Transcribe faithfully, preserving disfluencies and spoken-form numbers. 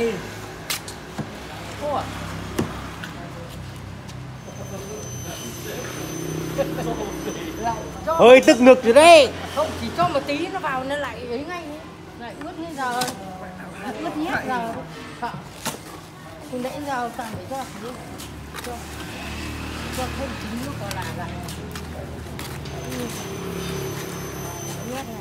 này. Ủa. Cho... Hơi tức ngực rồi đấy. Không, chỉ cho một tí nó vào nó lại ấy ngay, lại ướt như giờ, lại ướt nhét giờ. Từ nãy giờ toàn phải cho cho cho thêm chín nó còn là lại. Nhét này.